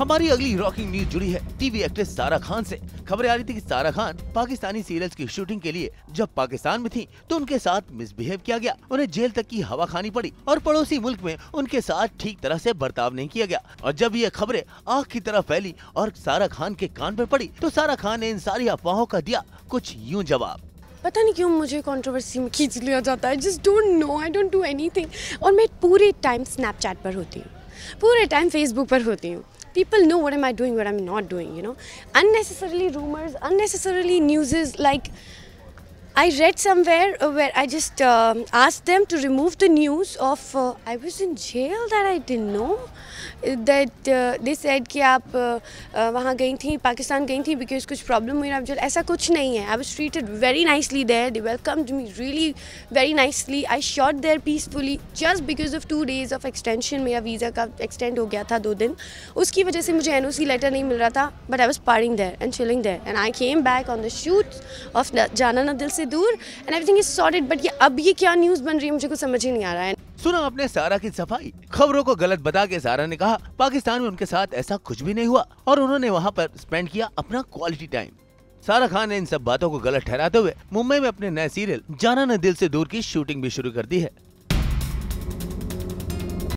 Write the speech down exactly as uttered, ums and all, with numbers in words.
हमारी अगली rocking news जुड़ी है टीवी एक्ट्रेस सारा खान से। खबरें आ रही थी कि सारा खान पाकिस्तानी सीरियल्स की शूटिंग के लिए जब पाकिस्तान में थी तो उनके साथ मिसबिहेव किया गया, उन्हें जेल तक की हवा खानी पड़ी और पड़ोसी मुल्क में उनके साथ ठीक तरह से बर्ताव नहीं किया गया। और जब ये खबरें आग की तरह फैली और सारा खान के कान पर पड़ी तो सारा खान ने इन सारी अफवाहों का दिया कुछ यूँ जवाब। पता नहीं क्यों मुझे कंट्रोवर्सी में खींच लिया जाता है। Just don't know, I don't do anything. और मैं पूरे टाइम स्नैपचैट पर होती हूँ, पूरे टाइम फेसबुक पर होती हूँ। People know what am I doing, what I'm not doing, you know. Unnecessarily rumors, unnecessarily news is like, I read somewhere uh, where I just uh, asked them to remove the news of uh, I was in jail that I didn't know. That uh, they said कि आप uh, uh, वहाँ गई थी, पाकिस्तान गई थी because कुछ problem हुई आप जेल। ऐसा कुछ नहीं है। I was treated very nicely there. They welcomed me really very nicely. I shot there peacefully just because of two days of extension. मेरा वीज़ा का extend हो गया था दो दिन, उसकी वजह से मुझे N O C लेटर नहीं मिल रहा था। But I was partying there and chilling there and I came back on the shoot of जाना ना दिल से दूर and everything is sorted. But ये अब ये क्या न्यूज़ बन रही है मुझे कुछ समझ ही नहीं आ रहा है। सुना आपने सारा की सफाई। खबरों को गलत बता के सारा ने कहा पाकिस्तान में उनके साथ ऐसा कुछ भी नहीं हुआ और उन्होंने वहां पर स्पेंड किया अपना क्वालिटी टाइम। सारा खान ने इन सब बातों को गलत ठहराते हुए मुंबई में अपने नए सीरियल जाना न दिल से दूर की शूटिंग भी शुरू कर दी है।